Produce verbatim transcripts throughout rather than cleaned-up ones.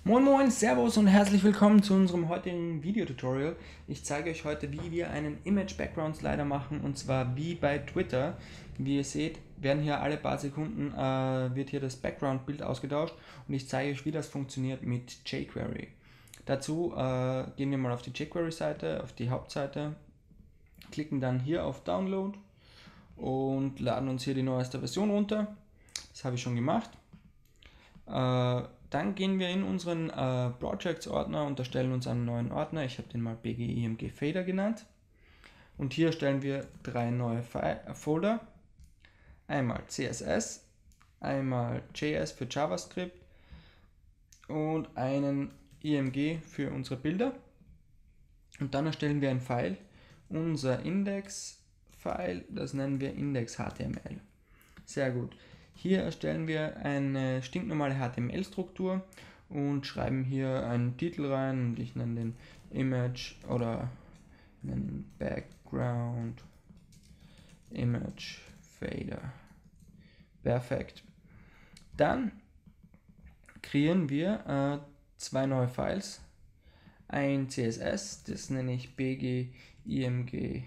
Moin Moin, Servus und herzlich willkommen zu unserem heutigen Videotutorial. Ich zeige euch heute, wie wir einen Image Background Slider machen, und zwar wie bei Twitter. Wie ihr seht, werden hier alle paar Sekunden äh, wird hier das Background Bild ausgetauscht, und ich zeige euch, wie das funktioniert mit jQuery. Dazu äh, gehen wir mal auf die jQuery Seite, auf die Hauptseite, klicken dann hier auf Download und laden uns hier die neueste Version runter. Das habe ich schon gemacht. Äh, Dann gehen wir in unseren äh, Projects-Ordner und erstellen uns einen neuen Ordner. Ich habe den mal B G I M G Fader genannt. Und hier erstellen wir drei neue File äh, Folder. Einmal C S S, einmal J S für JavaScript und einen I M G für unsere Bilder. Und dann erstellen wir ein File, unser Index-File, das nennen wir Index.html. Sehr gut. Hier erstellen wir eine stinknormale H T M L-Struktur und schreiben hier einen Titel rein, und ich nenne den Image oder nenne den Background Image Fader. Perfekt. Dann kreieren wir äh, zwei neue Files. Ein C S S, das nenne ich B G I M G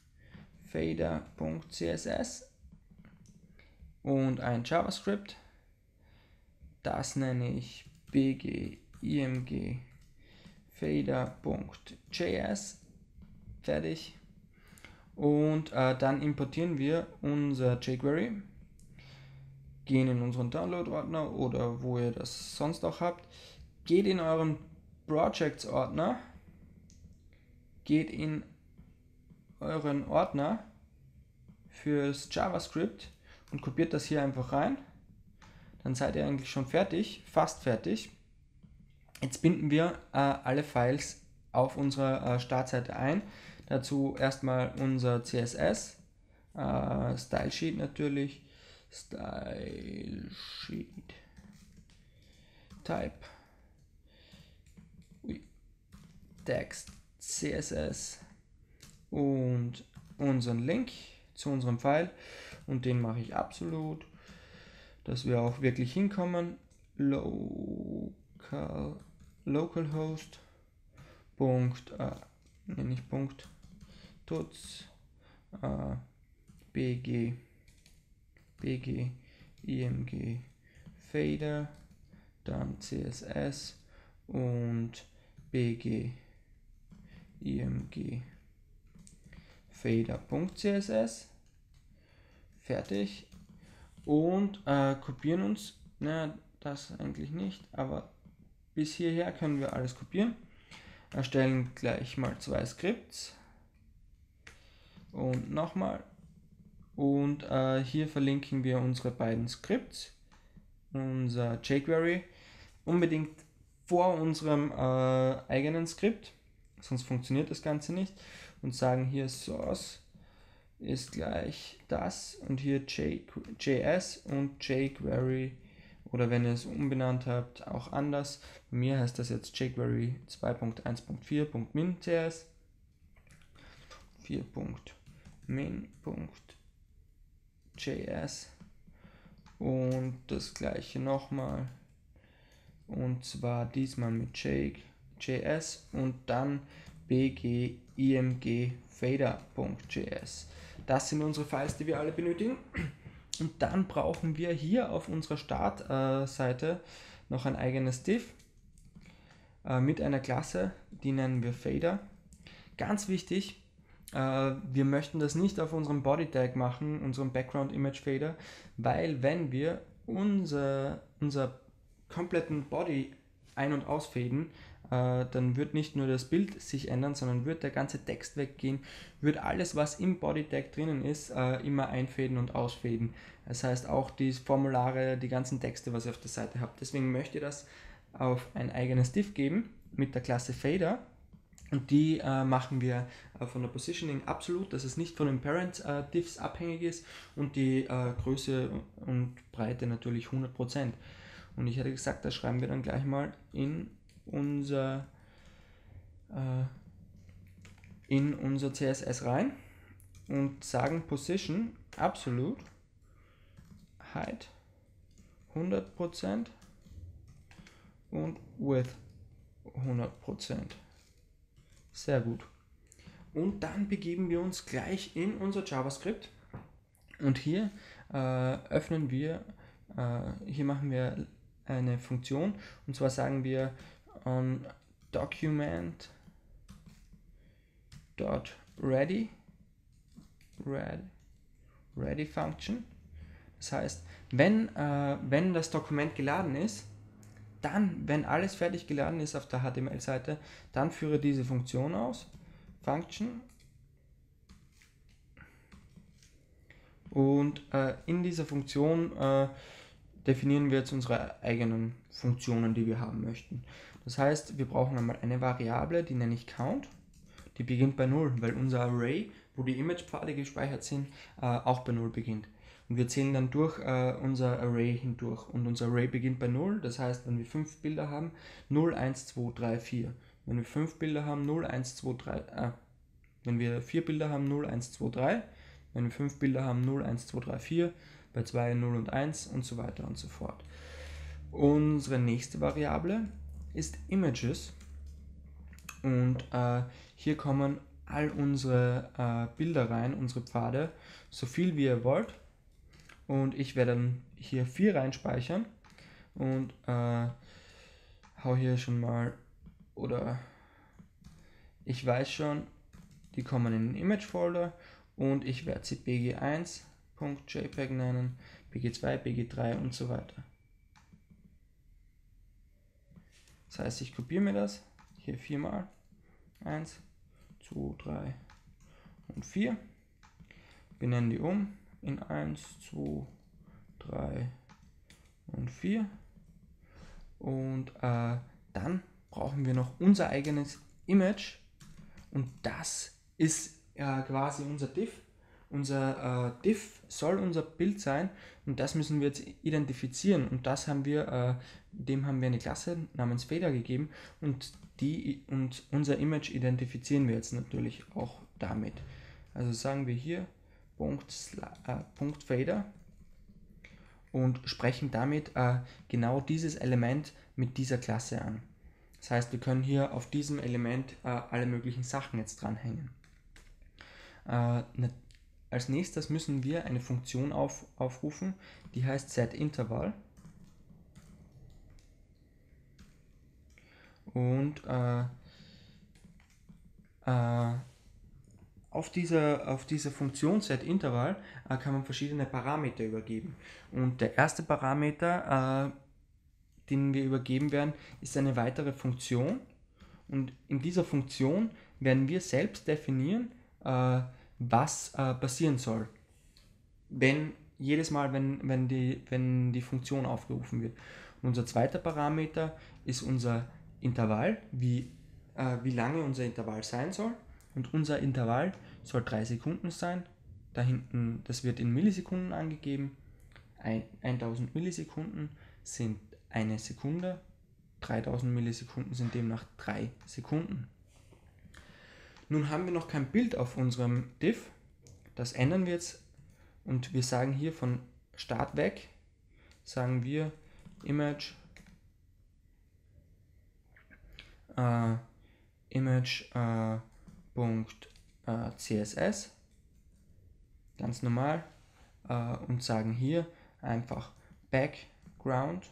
Fader.css, und ein JavaScript, das nenne ich B G I M G Fader.js. Fertig. Und äh, dann importieren wir unser jQuery, gehen in unseren Download-Ordner oder wo ihr das sonst auch habt, geht in euren Projects-Ordner, geht in euren Ordner fürs JavaScript und kopiert das hier einfach rein. Dann seid ihr eigentlich schon fertig, fast fertig. Jetzt binden wir äh, alle Files auf unserer äh, Startseite ein. Dazu erstmal unser C S S, äh, Stylesheet natürlich, Stylesheet, Type, ui, Text, C S S und unseren Link zu unserem File, und den mache ich absolut, dass wir auch wirklich hinkommen. Local, localhost, Punkt, äh, nenne ich Punkt, Tutz, äh, bg, bg, img, Fader, dann C S S und bg, img, Fader.css. Fertig. Und äh, kopieren uns, na, das eigentlich nicht, aber bis hierher können wir alles kopieren. Erstellen gleich mal zwei Skripts und nochmal, und äh, hier verlinken wir unsere beiden Skripts, unser jQuery unbedingt vor unserem äh, eigenen Skript, sonst funktioniert das Ganze nicht, und sagen hier Source ist gleich das und hier J S und jQuery, oder wenn ihr es umbenannt habt, auch anders. Bei mir heißt das jetzt jQuery zwei Punkt eins Punkt vier Punkt min.cs, vier Punkt min.js, und das gleiche nochmal, und zwar diesmal mit J S und dann bg img fader.js. Das sind unsere Files, die wir alle benötigen. Und dann brauchen wir hier auf unserer Startseite noch ein eigenes Div äh, mit einer Klasse, die nennen wir Fader. Ganz wichtig, äh, wir möchten das nicht auf unserem Body Tag machen, unserem Background Image Fader, weil wenn wir unser, unser kompletten Body ein- und ausfaden, äh, dann wird nicht nur das Bild sich ändern, sondern wird der ganze Text weggehen, wird alles, was im Body Tag drinnen ist, äh, immer einfaden und ausfaden. Das heißt auch die Formulare, die ganzen Texte, was ihr auf der Seite habt. Deswegen möchte ich das auf ein eigenes Div geben mit der Klasse Fader, und die äh, machen wir äh, von der Positioning absolut, dass es nicht von den Parent äh, Divs abhängig ist, und die äh, Größe und Breite natürlich hundert Prozent. Und ich hätte gesagt, das schreiben wir dann gleich mal in unser, äh, in unser C S S rein und sagen Position absolut, Height hundert Prozent und Width hundert Prozent. Sehr gut. Und dann begeben wir uns gleich in unser JavaScript und hier äh, öffnen wir, äh, hier machen wir eine Funktion, und zwar sagen wir on document dot ready ready, ready function. Das heißt, wenn, äh, wenn das Dokument geladen ist, dann, wenn alles fertig geladen ist auf der H T M L-Seite, dann führe diese Funktion aus, Function, und äh, in dieser Funktion äh, definieren wir jetzt unsere eigenen Funktionen, die wir haben möchten. Das heißt, wir brauchen einmal eine Variable, die nenne ich Count, die beginnt bei null, weil unser Array, wo die Imagepfade gespeichert sind, äh, auch bei null beginnt. Und wir zählen dann durch äh, unser Array hindurch. Und unser Array beginnt bei null, das heißt, wenn wir fünf Bilder haben, null, eins, zwei, drei, vier. Wenn wir fünf Bilder haben, null, eins, zwei, drei, äh, wenn wir vier Bilder haben, null, eins, zwei, drei. Wenn wir fünf Bilder haben, null, eins, zwei, drei, vier. Bei zwei, null und eins und so weiter und so fort. Unsere nächste Variable ist Images. Und äh, hier kommen all unsere äh, Bilder rein, unsere Pfade, so viel wie ihr wollt. Und ich werde dann hier vier reinspeichern und äh, hau hier schon mal, oder ich weiß schon, die kommen in den Image Folder und ich werde sie b g eins punkt j peg nennen, b g zwei, b g drei und so weiter. Das heißt, ich kopiere mir das hier viermal, eins, zwei, drei und vier, benenne die um in eins, zwei, drei und vier, und äh, dann brauchen wir noch unser eigenes Image, und das ist äh, quasi unser Div. Unser äh, Div soll unser Bild sein, und das müssen wir jetzt identifizieren, und das haben wir, äh, dem haben wir eine Klasse namens Fader gegeben, und die und unser Image identifizieren wir jetzt natürlich auch damit. Also sagen wir hier Punkt, äh, Punkt Fader und sprechen damit äh, genau dieses Element mit dieser Klasse an. Das heißt, wir können hier auf diesem Element äh, alle möglichen Sachen jetzt dranhängen. Äh, ne, als nächstes müssen wir eine Funktion auf, aufrufen, die heißt setInterval. Und äh, äh, auf dieser, auf dieser Funktion setInterval äh, kann man verschiedene Parameter übergeben. Und der erste Parameter, äh, den wir übergeben werden, ist eine weitere Funktion. Und in dieser Funktion werden wir selbst definieren, äh, was äh, passieren soll, wenn jedes Mal, wenn, wenn, die, wenn die Funktion aufgerufen wird. Und unser zweiter Parameter ist unser Intervall, wie, äh, wie lange unser Intervall sein soll. Und unser Intervall soll drei Sekunden sein. Da hinten, das wird in Millisekunden angegeben. tausend Millisekunden sind eine Sekunde. dreitausend Millisekunden sind demnach drei Sekunden. Nun haben wir noch kein Bild auf unserem Div. Das ändern wir jetzt, und wir sagen hier von Start weg, sagen wir Image äh, Image äh, Punkt, äh, C S S, ganz normal, äh, und sagen hier einfach Background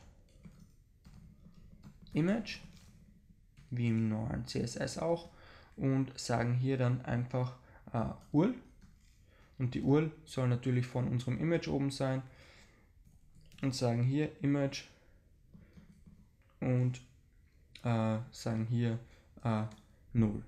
Image, wie im normalen C S S auch, und sagen hier dann einfach äh, U R L, und die U R L soll natürlich von unserem Image oben sein, und sagen hier Image und äh, sagen hier äh, null.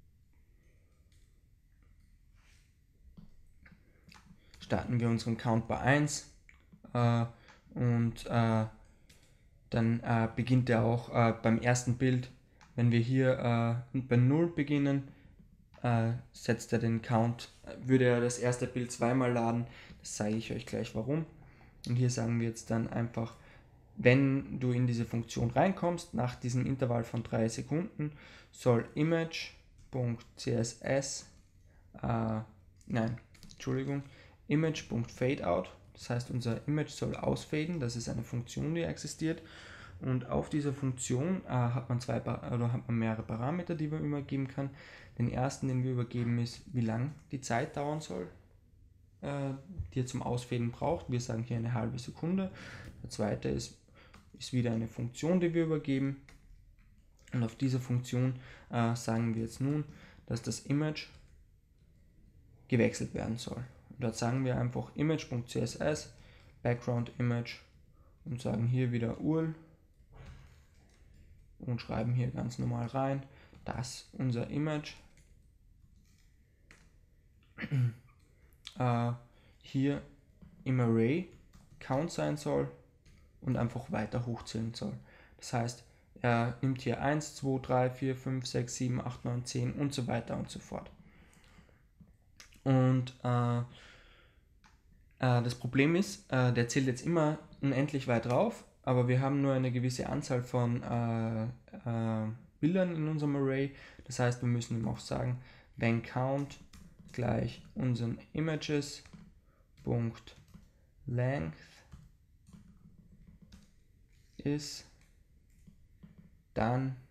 Starten wir unseren Count bei eins äh, und äh, dann äh, beginnt er auch äh, beim ersten Bild. Wenn wir hier äh, bei null beginnen, äh, setzt er den Count, würde er das erste Bild zweimal laden. Das zeige ich euch gleich warum. Und hier sagen wir jetzt dann einfach, wenn du in diese Funktion reinkommst, nach diesem Intervall von drei Sekunden, soll Image.css, äh, nein, Entschuldigung, Image.fadeout, das heißt unser Image soll ausfaden, das ist eine Funktion, die existiert, Und auf dieser Funktion äh, hat man zwei oder hat man mehrere Parameter, die man übergeben kann. Den ersten, den wir übergeben, ist, wie lang die Zeit dauern soll, äh, die ihr zum Ausfäden braucht. Wir sagen hier eine halbe Sekunde. Der zweite ist, ist wieder eine Funktion, die wir übergeben. Und auf dieser Funktion äh, sagen wir jetzt nun, dass das Image gewechselt werden soll. Und dort sagen wir einfach image.css, Background Image und sagen hier wieder U R L und schreiben hier ganz normal rein, dass unser Image äh, hier im Array Count sein soll und einfach weiter hochzählen soll. Das heißt, er nimmt hier eins, zwei, drei, vier, fünf, sechs, sieben, acht, neun, zehn und so weiter und so fort. Und äh, äh, das Problem ist, äh, der zählt jetzt immer unendlich weit rauf, aber wir haben nur eine gewisse Anzahl von äh, äh, Bildern in unserem Array. Das heißt, wir müssen ihm auch sagen, wenn count gleich unseren images Punkt length ist, dann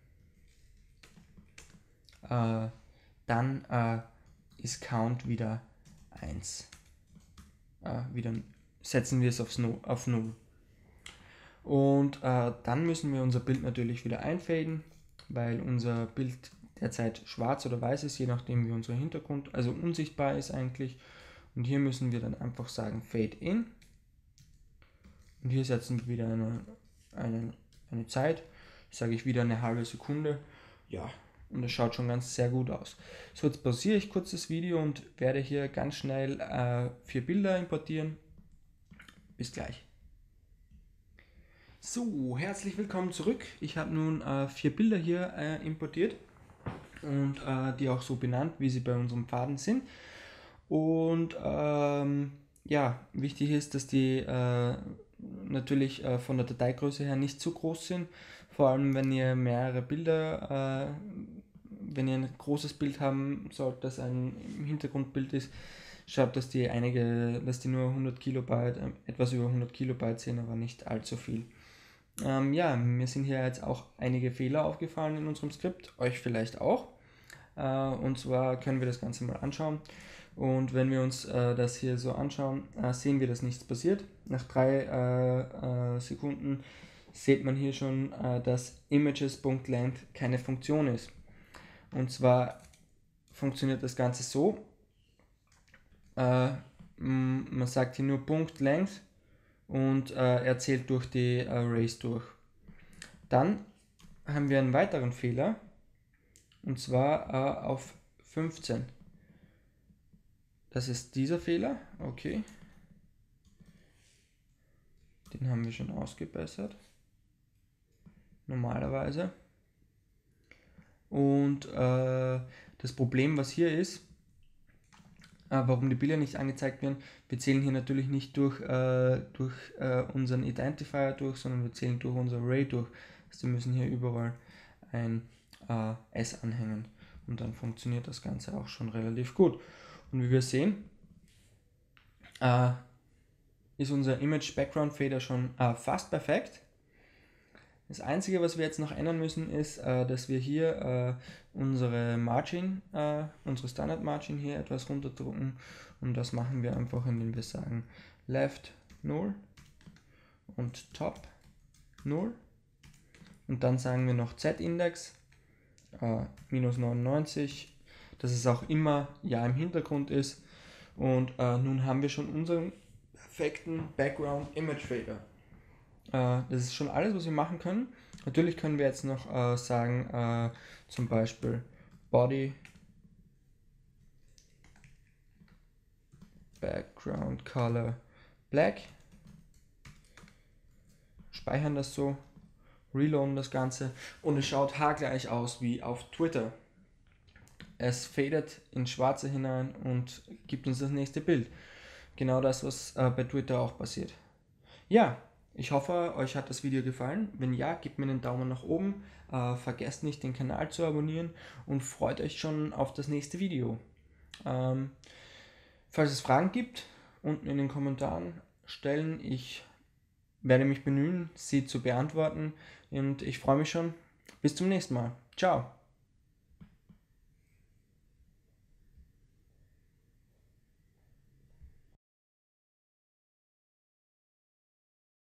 äh, dann äh, ist count wieder eins. Äh, wieder setzen wir es aufs no, auf null. Und äh, dann müssen wir unser Bild natürlich wieder einfaden, weil unser Bild derzeit schwarz oder weiß ist, je nachdem wie unser Hintergrund, also unsichtbar ist eigentlich. Und hier müssen wir dann einfach sagen Fade in. Und hier setzen wir wieder eine, eine, eine Zeit, sage ich wieder eine halbe Sekunde. Ja, und das schaut schon ganz sehr gut aus. So, jetzt pausiere ich kurz das Video und werde hier ganz schnell äh, vier Bilder importieren. Bis gleich. So, herzlich willkommen zurück. Ich habe nun äh, vier Bilder hier äh, importiert und äh, die auch so benannt, wie sie bei unserem Faden sind. Und ähm, ja, wichtig ist, dass die äh, natürlich äh, von der Dateigröße her nicht zu groß sind. Vor allem, wenn ihr mehrere Bilder, äh, wenn ihr ein großes Bild haben sollt, das ein im Hintergrundbild ist, schaut, dass die einige, dass die nur hundert Kilobyte, äh, etwas über hundert Kilobyte sind, aber nicht allzu viel. Ähm, ja, mir sind hier jetzt auch einige Fehler aufgefallen in unserem Skript, euch vielleicht auch. Äh, und zwar können wir das Ganze mal anschauen. Und wenn wir uns äh, das hier so anschauen, äh, sehen wir, dass nichts passiert. Nach drei äh, äh, Sekunden sieht man hier schon, äh, dass images.length keine Funktion ist. Und zwar funktioniert das Ganze so, äh, man sagt hier nur Punkt Length und äh, er zählt durch die Arrays durch. Dann haben wir einen weiteren Fehler, und zwar äh, auf fünfzehn. Das ist dieser Fehler, okay. Den haben wir schon ausgebessert, normalerweise. Und äh, das Problem, was hier ist, äh, warum die Bilder nicht angezeigt werden, wir zählen hier natürlich nicht durch, äh, durch äh, unseren Identifier durch, sondern wir zählen durch unser Array durch. Also wir müssen hier überall ein äh, S anhängen und dann funktioniert das Ganze auch schon relativ gut. Und wie wir sehen, äh, ist unser Image Background Fader schon äh, fast perfekt. Das Einzige, was wir jetzt noch ändern müssen, ist, äh, dass wir hier äh, unsere Margin, äh, unsere Standard Margin hier etwas runterdrücken, und das machen wir einfach, indem wir sagen Left null und Top null und dann sagen wir noch Z-Index äh, minus neunundneunzig, dass es auch immer ja im Hintergrund ist, und äh, nun haben wir schon unseren perfekten Background Image Fader. Äh, das ist schon alles, was wir machen können. Natürlich können wir jetzt noch äh, sagen, äh, zum Beispiel Body Background Color Black, speichern das so, reloaden das Ganze und es schaut haargleich aus wie auf Twitter. Es fadet in Schwarze hinein und gibt uns das nächste Bild. Genau das, was äh, bei Twitter auch passiert. Ja, ich hoffe, euch hat das Video gefallen. Wenn ja, gebt mir einen Daumen nach oben, äh, vergesst nicht, den Kanal zu abonnieren und freut euch schon auf das nächste Video. Ähm, falls es Fragen gibt, unten in den Kommentaren stellen. Ich werde mich bemühen, sie zu beantworten. Und ich freue mich schon. Bis zum nächsten Mal. Ciao.